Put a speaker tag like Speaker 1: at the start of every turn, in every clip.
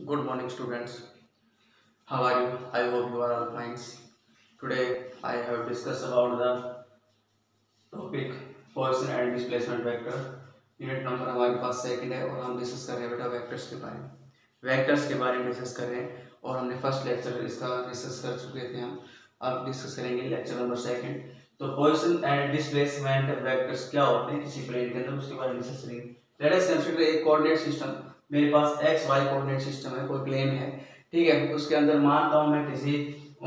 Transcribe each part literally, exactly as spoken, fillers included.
Speaker 1: Good morning, students. How are you? I hope you are all fine. Today, I have discussed about the topic position and displacement vector. Unit number हमारे पास second है और हम discuss कर रहे हैं बेटा वेक्टर्स के बारे में वेक्टर्स के बारे में डिस्कस कर रहे हैं और हमने फर्स्ट लेक्चर इसका डिस्कस कर चुके थे। हम अब डिस्कस करेंगे लेक्चर नंबर सेकंड। तो पोजीशन एंड डिस्प्लेसमेंट वेक्टर्स क्या होते हैं किसी प्लेन के अंदर, उसके बारे में डिस्कस करेंगे। लेट अस कंसीडर एक कोऑर्डिनेट सिस्टम। मेरे पास एक्स वाई कोऑर्डिनेट सिस्टम है, कोई प्लेन है, ठीक है। उसके अंदर मानता हूं मैं किसी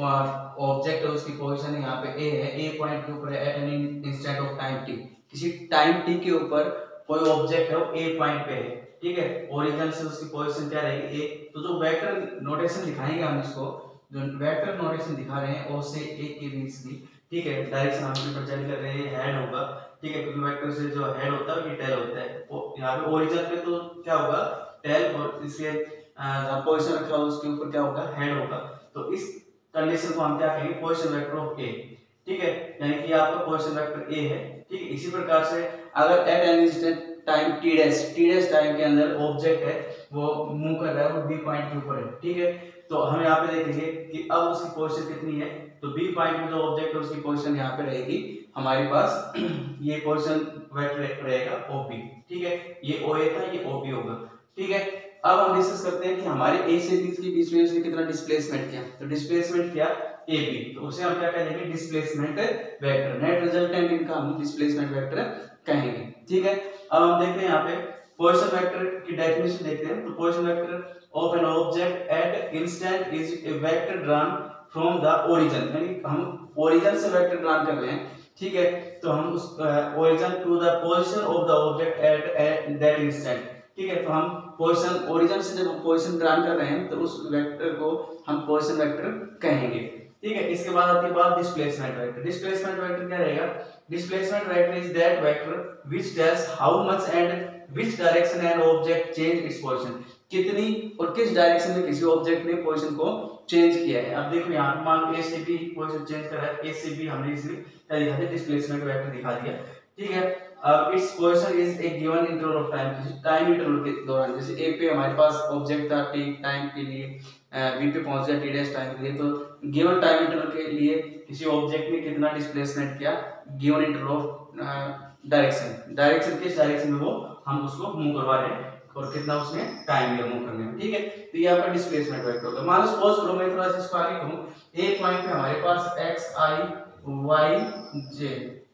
Speaker 1: ऑब्जेक्ट है, उसकी पोजीशन यहाँ पे ए है, ए पॉइंट के ऊपर at an instant of time T. किसी टाइम टी के ऊपर कोई ऑब्जेक्ट है वो ए पॉइंट पे है, ठीक है। ओरिजिन से उसकी पोजीशन क्या रहेगी, ए। तो जो वेक्टर नोटेशन दिखाएंगे हम इसको, जो वेक्टर नोटेशन दिखा रहे हैं ओ से ए के बीच की, ठीक है। डायरेक्शन हम रिप्रेजेंट कर रहे हैं, हेड होगा, ठीक है, क्योंकि वेक्टर से जो हेड होता है ये टेल होता है। वो यहाँ पे ओरिजिन पे तो क्या होगा, टेल, और इसके जहाँ पोजीशन रखा हुआ उसके ऊपर क्या होगा, हेड होगा। तो इस कंडीशन को हम क्या कहेंगे, पोजीशन वेक्टर ऑफ ए, ठीक है। यानी कि आपका पोजीशन वेक्टर ए है, ठीक है। इसी प्रकार से अगर at an instant time T dash T dash time के अंदर ऑब्जेक्ट है वो मूव कर रहा है, वो बी पॉइंट के ऊपर है, ठीक है। तो हम यहाँ पे देखेंगे कि अब उसकी पोजीशन कितनी है। तो बी पॉइंट में जो ऑब्जेक्ट है उसकी पोजीशन यहाँ पे रहेगी हमारे पास ये पोजीशन वेक्टर रहेगा ओपी, ठीक है। ये ओ ए था, ये ओपी होगा, ठीक है। अब हम डिस्कस करते हैं कि हमारे ए से बी के बीच में उसने कितना डिस्प्लेसमेंट किया। तो डिस्प्लेसमेंट किया ए बी, तो उसे हम क्या कहेंगे, डिस्प्लेसमेंट वेक्टर। नेट रिजल्टेंट इनका हम डिस्प्लेसमेंट वेक्टर कहेंगे, ठीक है। अब हम देखते हैं यहाँ पे पोजीशन वेक्टर की डेफिनेशन देखते हैं। तो position vector of an object at instant is a vector drawn from the origin. यानी हम ओरिजिन से वेक्टर ड्रॉन कर रहे हैं, ठीक है। तो हम उस origin to the position of the object at that instant, ठीक है। तो हम पोजीशन ओरिजिन से जब पोजीशन ड्रॉन कर रहे हैं तो उस वेक्टर को हम पोजीशन वेक्टर कहेंगे, ठीक है। इसके बाद आती है बात डिस्प्लेसमेंट वेक्टर। डिस्प्लेसमेंट वेक्टर क्या रहेगा, displacement vector is that vector which tells how much and which direction an object change its position. कितनी और किस डायरेक्शन में किसी ऑब्जेक्ट ने पोजीशन को चेंज किया है। अब देखो यहाँ पे मान ए से बी पोजीशन चेंज कर रहा है, ए से बी हमने इसलिए क्या दिखा दिया, डिस्प्लेसमेंट वेक्टर दिखा दिया, ठीक है। अब its position is a given interval of time, किसी टाइम इंटरवल के दौरान। जैसे ए पे हमारे पास ऑब्जेक्ट था टी टाइम के लिए, बी पे पहुंच गया टी डैश टाइम के लिए, तो गिवन टाइम इंटरवल के लिए किसी ऑब्जेक्ट ने कितना डिस्प्लेसमेंट किया, given interval of direction. Direction किस डायरेक्शन में वो हम उसको मूव करवा रहे हैं और कितना उसने टाइम लिया मूव करने में, ठीक है। तो ये आपका डिस्प्लेसमेंट वेक्टर होगा। मान लो सपोज करो मैं थोड़ा सा इसको आगे कहूं, ए पॉइंट पे हमारे पास एक्स आई वाई जे,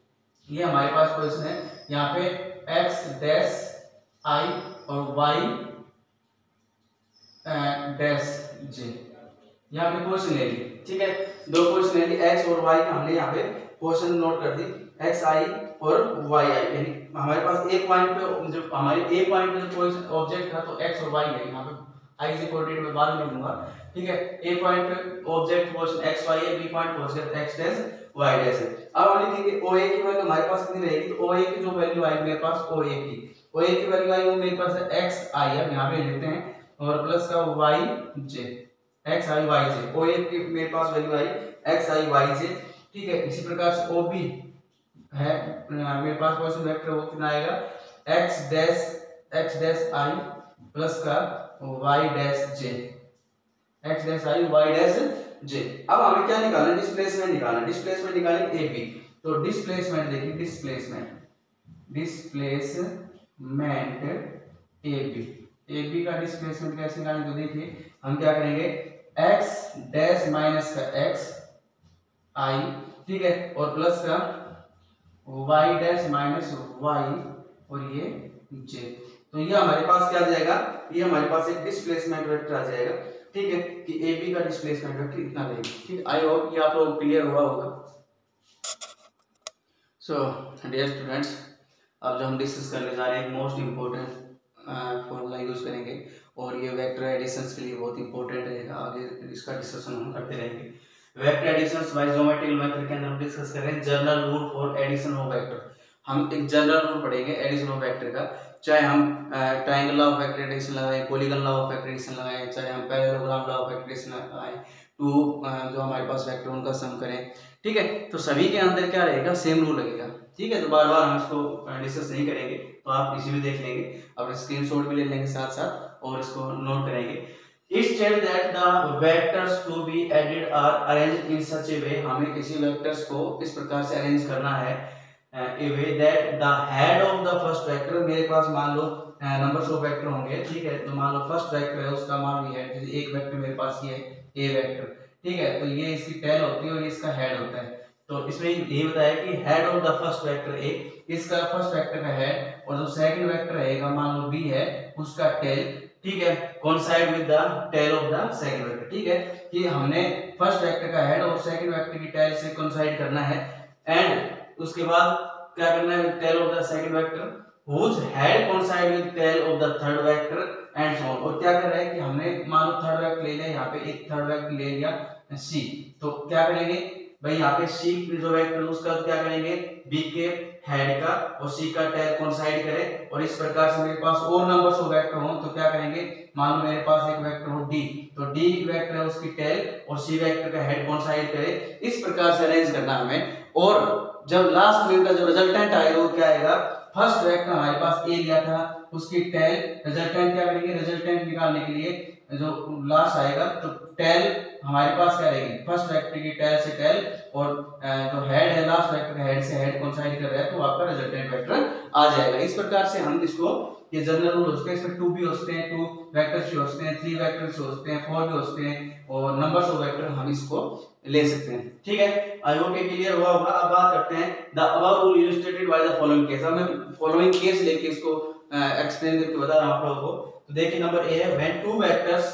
Speaker 1: ये हमारे पास पोजीशन है। यहाँ पे x डैश i और y डैश j, यहाँ पे पोजीशन ले ली, ठीक है। दो पोजीशन ले ली, x और y का हमने यहाँ पे पोजीशन नोट कर दी, x i और y i। यानी हमारे पास एक पॉइंट पे जब हमारे ए पॉइंट पे जो पोजीशन ऑब्जेक्ट था तो x और y है, यहाँ पे i से कोऑर्डिनेट में बाद में लूंगा, ठीक है। ए पॉइंट पे ऑब्जेक्ट पोजीशन x y है, बी पॉइंट पहुंच गया x डैश y डैश है। अब हम लिखेंगे O A की वैल्यू हमारे पास कितनी रहेगी, तो O A की जो वैल्यू आएगी मेरे पास O A की O A की वैल्यू आई वो मेरे पास है x i है, यहाँ पे लिखते हैं, और प्लस का y j, x i y j। O A की मेरे पास वैल्यू आई x i y j, ठीक है। इसी प्रकार से O B है मेरे पास पोजीशन वेक्टर वो कितना आएगा, x dash x dash i plus का y dash j, x dash i y dash j। अब हमें क्या निकालना है, डिस्प्लेसमेंट निकालना है। डिस्प्लेसमेंट निकालेंगे ए बी। तो डिस्प्लेसमेंट देखिए, displacement displacement A B, A B का डिस्प्लेसमेंट कैसे निकालेंगे, तो देखिए हम क्या करेंगे, x डैश माइनस का x i, ठीक है, और प्लस का y डैश माइनस y और ये j। तो ये हमारे पास क्या आ जाएगा, ये हमारे पास एक डिस्प्लेसमेंट वेक्टर आ जाएगा, ठीक है, कि ए बी का डिस्प्लेसमेंट वेक्टर इतना रहेगा, ठीक। आई होप ये आप लोग क्लियर हुआ होगा। सो डियर स्टूडेंट्स, अब जो हम डिस्कस करने जा रहे हैं मोस्ट इम्पोर्टेंट फॉर्मूला यूज करेंगे और ये वेक्टर एडिशंस के लिए बहुत इंपॉर्टेंट रहेगा। आगे इसका डिस्कशन हम करते रहेंगे। Vector additions by geometrical method के अंदर हम डिस्कस कर रहे हैं general rule for addition of vector. हम एक जनरल रूल पढ़ेंगे एडिशन ऑफ वेक्टर का, चाहे हम triangle law of vector addition लगाएं, polygon law of vector addition लगाएं, चाहे हम parallelogram law of vector addition लगाएं, टू जो हमारे पास वेक्टर उनका सम करें, ठीक है। तो सभी के अंदर क्या रहेगा, सेम रूल लगेगा, ठीक है। तो बार बार हम इसको डिस्कस नहीं करेंगे, तो आप इसी में देख लेंगे, अब स्क्रीनशॉट भी ले लेंगे साथ साथ और इसको नोट करेंगे। State that the vectors to be added are arranged in such a way, हमें किसी वेक्टर्स को इस प्रकार से अरेंज करना है a way that the head of the first vector, मेरे पास मान लो नंबर्स ऑफ वेक्टर होंगे, ठीक है, तो मान लो फर्स्ट वेक्टर है उसका मान ये है, जैसे एक वेक्टर मेरे पास ये है ए वेक्टर, ठीक है, तो ये इसकी टेल होती है और ये इसका हेड होता है। तो इसमें ये बताया कि head of the first vector A, इसका फर्स्ट वेक्टर का हेड और जो सेकंड वेक्टर रहेगा मान लो बी है उसका टेल, ठीक है, coincide with the tail of the second vector, ठीक है, कि हमने फर्स्ट वेक्टर का हेड और सेकंड वेक्टर की टेल से कोइंसाइड करना है एंड उसके बाद क्या करना है tail of the second vector whose head coincide with tail of the third vector and so on। और क्या कर रहा है कि हमने मान लो थर्ड वेक्टर ले लिया, यहाँ पे एक थर्ड वेक्टर ले लिया c, तो क्या करेंगे भाई यहाँ पे c जो वेक्टर उसका क्या करेंगे b के हेड का और c का टेल कोइंसाइड करे, और इस प्रकार से मेरे पास और नंबर्स ऑफ वेक्टर हो तो क्या करेंगे, मान लो मेरे पास एक वेक्टर हो d, तो d वेक्टर है उसकी टेल और c वेक्टर का हेड कोइंसाइड करे, इस प्रकार से अरेंज करना हमें। और जब लास्ट में का जो रिजल्टेंट आएगा वो क्या आएगा, फर्स्ट वेक्टर हमारे पास ए लिया था उसकी टेल, रिजल्टेंट क्या करेंगे, रिजल्टेंट निकालने के लिए जो लास्ट आएगा तो टेल हमारे पास क्या रहेगी, फर्स्ट वेक्टर की टेल से टेल और जो हेड है लास्ट वेक्टर हेड से हेड कोइंसाइड कर रहा है तो आपका रिजल्टेंट वेक्टर आ जाएगा। इस प्रकार से हम इसको, ये जनरल रूल होते हैं, इसमें टू भी होते हैं, टू वेक्टर्स भी होते हैं, थ्री वेक्टर्स होते हैं, फोर भी होते हैं और नंबर्स ऑफ वेक्टर हम इसको ले सकते हैं, ठीक है। आई होप ये क्लियर हुआ होगा। अब बात करते हैं the above rule illustrated by the following case. अब मैं फॉलोइंग केस लेके इसको एक्सप्लेन करके बता रहा हूं आप लोगों को। तो देखिए नंबर ए है when two vectors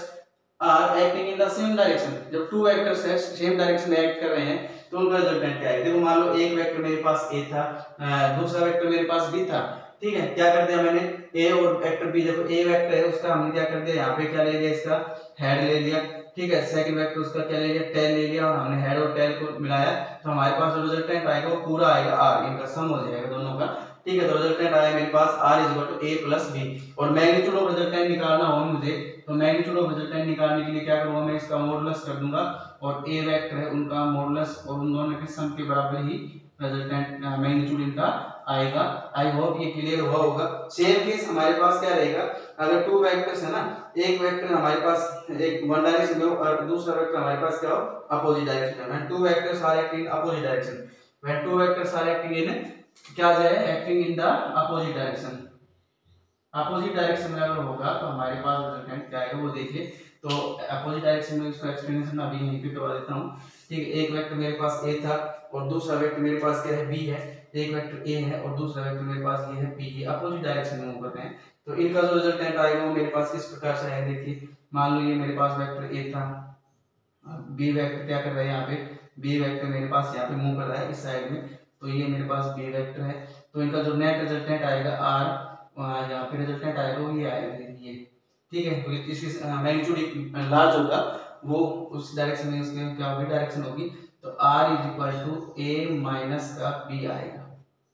Speaker 1: are acting in the same direction, जब टू वेक्टर्स है सेम डायरेक्शन में एक्ट कर रहे हैं तो उनका रिजल्टेंट क्या है। देखो मान लो एक वेक्टर मेरे पास ए था, दूसरा वेक्टर मेरे पास बी था, ठीक है, क्या कर दिया मैंने ए और वेक्टर बी, देखो ए वेक्टर है उसका हमने क्या कर दिया यहाँ पे क्या ले लिया, इसका हेड ले लिया, ठीक है, सेकंड वेक्टर उसका क्या ले लिया, टेल ले लिया और हमने हेड और टेल को मिलाया तो हमारे पास जो रिजल्टेंट आएगा वो पूरा आएगा आर, इनका सम हो जाएगा दोनों का, ठीक है। तो रिजल्टेंट आया मेरे पास R is equal to A plus B, और मैग्नीट्यूड ऑफ रिजल्टेंट निकालना हो मुझे तो मैग्नीट्यूड ऑफ रिजल्टेंट निकालने के लिए क्या करूंगा, मैं इसका मॉडुलस कर दूंगा और ए वेक्टर है उनका मॉडुलस और उन दोनों के सम के बराबर ही रिजल्टेंट मैग्नीट्यूड इनका आएगा। आई होप ये क्लियर हुआ होगा। सेम केस हमारे पास क्या रहेगा, अगर टू वेक्टर्स है ना, एक वेक्टर हमारे पास एक वन डायरेक्शन में और दूसरा वेक्टर हमारे पास क्या हो अपोजिट डायरेक्शन में, when two vectors are acting in opposite direction, when two vectors are acting in क्या जाए acting in the opposite direction, opposite direction में अगर होगा तो हमारे पास रिजल्टेंट क्या आएगा वो देखिए। तो अपोजिट डायरेक्शन में इसका एक्सप्लेनेशन अभी यहीं पे करवा देता हूं, ठीक है। एक वेक्टर मेरे पास ए था और दूसरा वेक्टर मेरे पास क्या है बी है, एक वेक्टर ए है और दूसरा वेक्टर मेरे पास ये है बी, ये अपोजिट डायरेक्शन में मूव कर रहे हैं तो इनका जो रिजल्टेंट आएगा वो मेरे पास किस प्रकार से है, देखिए मान लो ये मेरे पास वेक्टर ए था, बी वेक्टर क्या कर रहा है यहाँ पे, बी वेक्टर मेरे पास यहाँ पे मूव कर रहा है इस साइड में, तो ये मेरे पास बी वेक्टर है, तो इनका जो नेट रिजल्टेंट आएगा आर, यहाँ पे रिजल्टेंट आएगा वो ये आएगा ये, ठीक है। तो इसकी मैग्नीट्यूड लार्ज होगा वो उस डायरेक्शन में उसकी क्या होगी डायरेक्शन होगी, तो r is equal to a minus का b आएगा,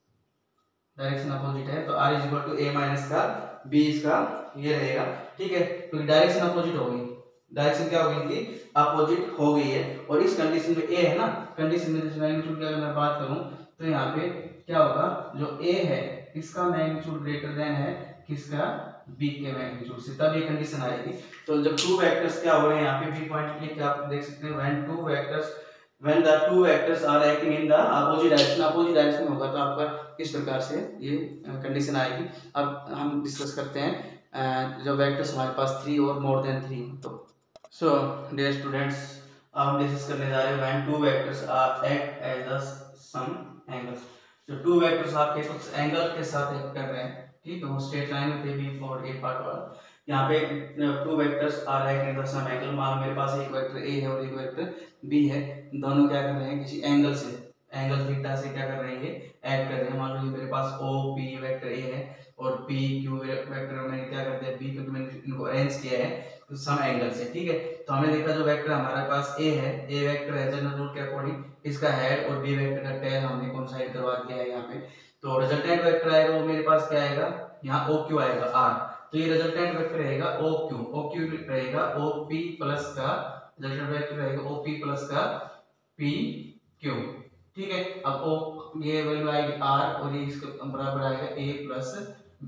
Speaker 1: डायरेक्शन अपोजिट है तो r is equal to a minus का b इसका ये रहेगा, ठीक है। तो डायरेक्शन अपोजिट हो गई, डायरेक्शन क्या हो गई इनकी अपोजिट हो गई है, और इस कंडीशन में a है ना, कंडीशन में जैसे मैग्नीट्यूड की अगर मैं बात करूं तो यहाँ पे क्या होगा, जो a है इसका मैग्नीट्यूड ग्रेटर देन है किसका b के मैग्नीट्यूड से, तब ये कंडीशन आएगी। तो जब टू वेक्टर्स क्या हो रहे हैं यहाँ पे b पॉइंट क्लिक आप देख सकते हैं, when two vectors when the two vectors are acting in the opposite direction, opposite direction में होगा तो आपका इस प्रकार से ये कंडीशन आएगी। अब हम डिस्कस करते हैं जो वेक्टर्स हमारे पास थ्री और मोर देन थ्री। तो सो डियर स्टूडेंट्स अब हम डिस्कस करने जा रहे हैं when two vectors are act as the some angles. जो टू वेक्टर्स आपके कुछ एंगल के साथ एक्ट कर रहे हैं, ठीक है, वो स्ट्रेट लाइन में थे बी फॉर ए पार्ट वाला, यहाँ पे two vectors are act in the some angle, मान मेरे पास एक वेक्टर ए है और एक वेक्टर बी है, दोनों क्या कर रहे हैं किसी एंगल से, एंगल थीटा से क्या कर रहे हैं ये एक्ट कर रहे हैं। मान लो ये मेरे पास ओ पी वेक्टर ए है और पी क्यू वेक्टर मैंने क्या कर दिया बी, क्योंकि मैंने इनको अरेंज किया है सम एंगल से, ठीक है। तो हमने देखा जो वेक्टर हमारे पास ए है, ए वेक्टर है जनरल रूल के अकॉर्डिंग इसका हेड और बी वेक्टर का टेल हमने कोइंसाइड करवा दिया है यहाँ पे, तो रिजल्टेंट वेक्टर आएगा वो मेरे पास क्या आएगा, यहाँ ओ क्यू आएगा आर, तो ये रिजल्टेंट वेक्टर रहेगा ओ क्यू, ओ क्यू रहेगा ओ पी प्लस का रिजल्टेंट वेक्टर रहेगा ओ पी प्लस का पी क्यू, ठीक है। अब ओ ये वैल्यू आएगी आर और ये इसके बराबर आएगा ए प्लस बी,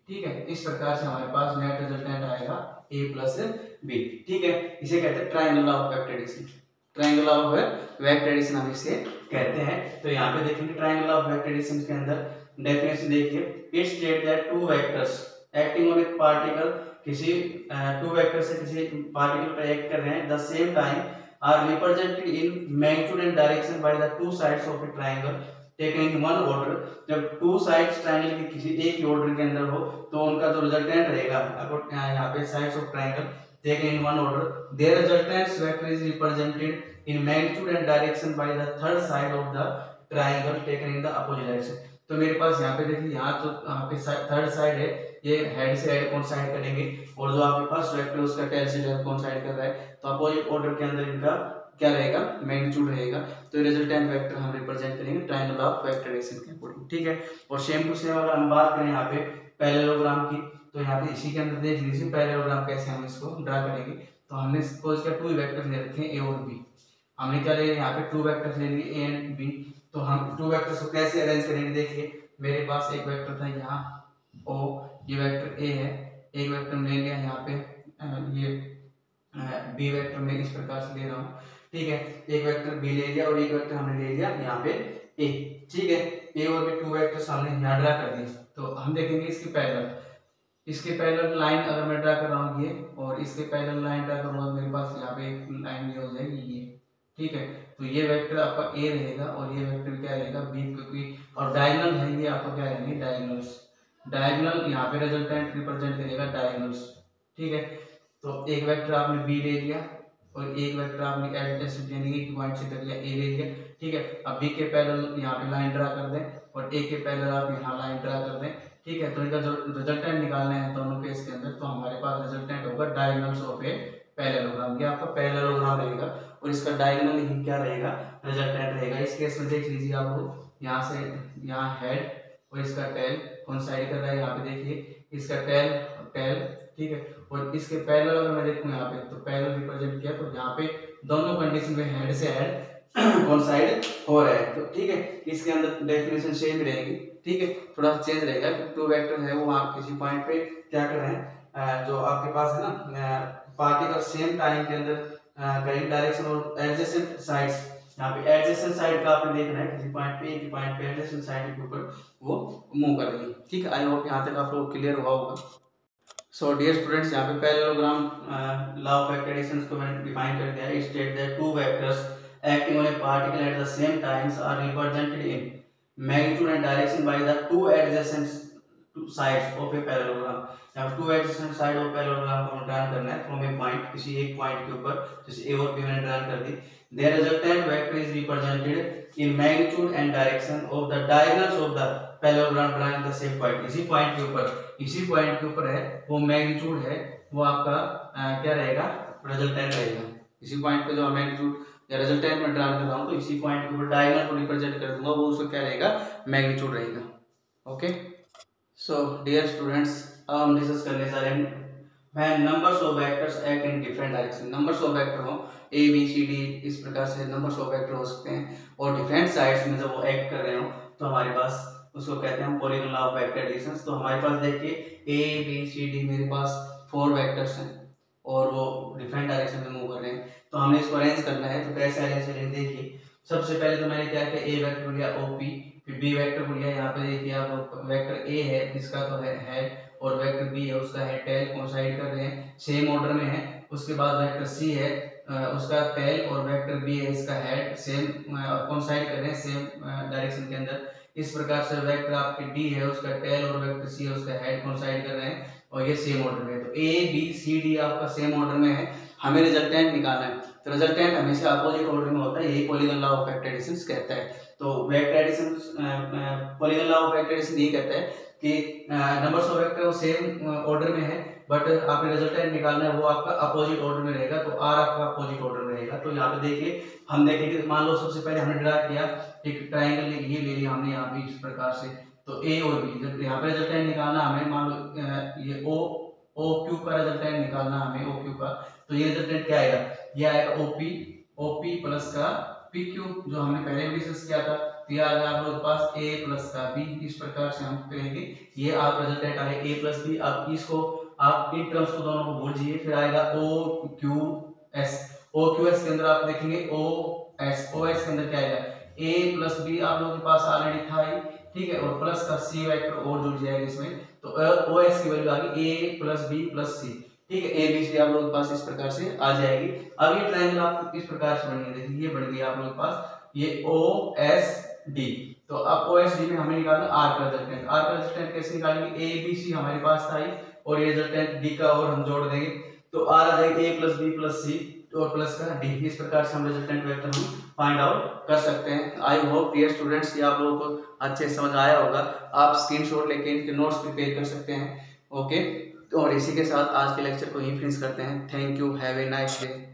Speaker 1: ठीक है, इस प्रकार से हमारे पास नेट रिजल्टेंट आएगा ए प्लस बी। ठीक है, इसे कहते हैं triangle of vector addition. Triangle of vector addition हम इसे कहते हैं। तो यहाँ पे देखेंगे ट्रायंगल ऑफ वेक्टर एडिशन के अंदर डेफिनेशन देखिए, it state that two vectors acting on a particle, किसी टू वेक्टर से किसी पार्टिकल पर एक्ट कर रहे हैं the same time are represented in magnitude and direction by the two sides of a triangle taken in one order. जब two sides triangle के किसी एक ही ऑर्डर के अंदर हो तो उनका जो रिजल्टेंट रहेगा यहाँ पे sides of triangle taken in one order, there resultant vector is represented in magnitude and direction by the third side of the triangle taken in the opposite direction. तो मेरे पास यहाँ पे देखिए, यहाँ तो आपके थर्ड साइड है, ये हेड से हेड कौन साइड करेंगे, और जो आपके पास वेक्टर उसका टेल से टेल कौन साइड कर रहा है, तो अपोजिट ऑर्डर के अंदर इनका क्या रहेगा, मैग्नीट्यूड रहेगा। तो रिजल्टेंट वेक्टर हम रिप्रेजेंट करेंगे ट्रायंगल ऑफ वेक्टर एडिशन के अकॉर्डिंग। ठीक है, और सेम टू सेम अगर हम बात करें यहाँ पे पैरेललोग्राम की, तो यहाँ पे इसी के अंदर देख लीजिए पैरेललोग्राम कैसे हम इसको ड्रा करेंगे। तो हमने सपोज क्या टू वेक्टर ले रखे हैं ए और बी, हमने क्या ले लिया यहाँ पे टू वेक्टर ले लिए ए एंड बी। तो हम टू वेक्टर्स को कैसे अरेंज करेंगे, देखिए मेरे पास एक वेक्टर था यहाँ ओ, ये वेक्टर ए है, एक वेक्टर ले लिया यहाँ पे ये बी वेक्टर में इस प्रकार से ले रहा हूँ। ठीक है, एक वेक्टर बी ले लिया और एक वेक्टर हमने ले लिया यहाँ पे ए। ठीक है, ए और बी टू वेक्टर्स हमने यहाँ ड्रा कर दिए। तो हम देखेंगे इसके पैरेलल, इसके पैरेलल लाइन अगर मैं ड्रा कर रहा हूँ ये, और इसके पैरेलल लाइन ड्रा करूँगा मेरे पास यहाँ पे एक लाइन ये हो जाएगी ये। ठीक है, तो ये वेक्टर आपका ए रहेगा और ये वेक्टर क्या रहेगा बी, क्योंकि और डायगोनल है ये आपका क्या रहेंगे डायगोनल्स। डायगोनल यहाँ पे रिजल्टेंट रिप्रेजेंट करेगा डायगोनल्स। ठीक है, तो एक वेक्टर आपने बी ले लिया और एक वेक्टर आपने एडजेसेंट यानी कि पॉइंट से कर लिया ए ले लिया। ठीक है, अब बी के पैरेलल यहाँ पे लाइन ड्रा कर दें और ए के पैरेलल आप यहाँ लाइन ड्रा कर दें। ठीक है, तो इनका जो रिजल्टेंट निकालना है दोनों केस के अंदर, तो हमारे पास रिजल्टेंट होगा डायगोनल्स ऑफ ए पैरेललोग्राम। ये आपका पैरेललोग्राम रहेगा और इसका डायगोनल ही क्या रहेगा, रिजल्टेंट रहेगा। इस केस में देख लीजिए आप, यहाँ से यहाँ हेड और इसका टेल कोइंसाइड कर रहा है, यहाँ पे देखिए इसका टेल टेल। ठीक है, और इसके पैरेलल अगर मैं देखूं यहाँ पे, तो पैरेलल रिप्रेजेंट किया, तो यहाँ पे दोनों कंडीशन में हेड से हेड कोइंसाइड हो रहा है। तो ठीक है, इसके अंदर डेफिनेशन सेम रहेगी। ठीक है, थोड़ा चेंज रहेगा क्योंकि टू वेक्टर है वो आप किसी पॉइंट पे क्या कर रहे हैं, जो आपके पास है ना पार्टिकल सेम टाइम के अंदर करेंट डायरेक्शन और एडजेसेंट साइड्स, यहाँ पे एडजेसेंट साइड का आपने देखना है किसी पॉइंट पे एक पॉइंट पे एडजेसेंट साइड के ऊपर वो मूव कर रही है। ठीक है, आई होप यहाँ तक आप लोग क्लियर हुआ होगा। सो डियर स्टूडेंट्स, यहाँ पे parallelogram law of vector addition को मैंने डिफाइन कर दिया है। It state that two vectors acting on a particle at the same times are represented in magnitude and direction by the two adjacent sides of a parallelogram. यहाँ two adjacent side of parallelogram को draw करना है from A point, किसी एक point के ऊपर, जैसे ए और बी मैंने ड्रा कर दी। There resultant vector is represented in magnitude and direction of the diagonals of the parallelogram drawing the same point. इसी पॉइंट के ऊपर इसी पॉइंट के ऊपर है वो मैग्नीट्यूड है, वो आपका आ, क्या रहेगा, रिजल्टेंट रहेगा। इसी पॉइंट पे जो मैग्नीट्यूड या रिजल्टेंट में ड्रा कर रहा हूँ, तो इसी पॉइंट के ऊपर डायगोनल को रिप्रेजेंट कर दूंगा, वो उसका क्या रहेगा, मैग्नीट्यूड रहेगा। ओके, सो डियर स्टूडेंट्स, अब हम डिस्कस करने जा रहे हैं when numbers of vectors act in different direction. Numbers of vector हो ए बी सी डी, इस प्रकार से नंबर्स ऑफ वेक्टर हो सकते हैं, और डिफरेंट साइड्स में जब वो एक्ट कर रहे हो तो हमारे पास उसको कहते हैं polygon law of vector addition. तो हमारे पास देखिए ए बी सी डी मेरे पास फोर वेक्टर्स हैं और वो डिफरेंट डायरेक्शन में मूव कर रहे हैं, तो हमने इसको अरेंज करना है। तो कैसे अरेंज करेंगे, देखिए सबसे पहले तो मैंने क्या किया, ए वेक्टर लिया ओ पी, फिर बी वेक्टर लिया, यहाँ पे देखिए आप वेक्टर ए है जिसका तो है हेड और वेक्टर बी है उसका है टेल, कोइंसाइड कर रहे हैं, सेम ऑर्डर में है। उसके बाद वेक्टर सी है उसका टेल और वेक्टर बी है इसका हेड, सेम कोइंसाइड कर रहे हैं सेम डायरेक्शन के अंदर। इस प्रकार से वेक्टर आपके डी है उसका टेल और वेक्टर सी है उसका हेड कोइंसाइड कर रहे हैं और ये सेम ऑर्डर में है। तो ए बी सी डी आपका सेम ऑर्डर में है, हमें रिजल्टेंट निकालना है। तो रिजल्टेंट हमेशा अपोजिट ऑर्डर में होता है, यही polygon law of vector addition कहता है। तो vector addition polygon law of vector addition ये कहता है कि numbers of vector same order में है, बट आपने रिजल्टेंट निकालना है वो आपका अपोजिट ऑर्डर में रहेगा, तो आर आपका अपोजिट ऑर्डर में रहेगा। तो यहाँ पे देखिए हम देखेंगे, मान लो सबसे पहले हमने ड्रा किया एक ट्रायंगल, ये ले लिया हमने यहाँ पे इस प्रकार से, तो ए और बी, जब यहाँ पे रिजल्टेंट निकालना हमें, मान लो ये ओ ओ क्यू का रिजल्टेंट निकालना हमें, ओ क्यू का, तो ये रिजल्टेंट क्या आएगा, ये आएगा ओपी, ओपी प्लस का पी क्यू, जो हमने पहले भी डिस्कस किया था। तो ये आ गया आप लोगों के पास a प्लस का b, इस प्रकार से हम कहेंगे ये आप रिजल्टेंट आ गया a प्लस b। अब इसको आप इन टर्म्स को दोनों को भूल जाइए, फिर आएगा o q s, o q s के अंदर आप देखेंगे o s, o s के अंदर क्या आएगा a प्लस b आप लोगों के पास ऑलरेडी था ही, ठीक है, और प्लस का c वेक्टर और जुड़ जाएगा इसमें, तो o s की वैल्यू आ गई a plus b plus c, ठीक है, ए बी सी आप लोगों के पास इस प्रकार से आ जाएगी। अब ये ट्रायंगल आपको इस प्रकार से बनेगी, देखिए ये बन गई आप लोगों के पास ये ओ एस डी। तो अब ओ एस डी में हमें निकालना आर का रिजल्टेंट, आर का रिजल्टेंट कैसे निकालेंगे, ए बी सी हमारे पास था ही और ये रिजल्टेंट डी का और हम जोड़ देंगे तो आर आ जाएगा A plus B plus C और प्लस का डी। इस प्रकार से हम रिजल्टेंट वेक्टर हम फाइंड आउट कर सकते हैं। आई होप डियर स्टूडेंट्स ये आप लोगों को अच्छे से समझ आया होगा, आप स्क्रीनशॉट लेके इनके नोट्स प्रिपेयर कर सकते हैं। ओके, और इसी के साथ आज के लेक्चर को यहीं फिनिश करते हैं। Thank you, have a nice day.